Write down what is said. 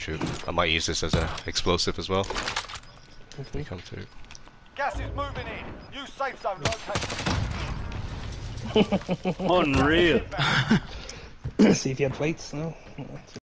shoot. I might use this as an explosive as well. They come through. Gas is moving in. Use safe zone location. Unreal. See if you had plates, no?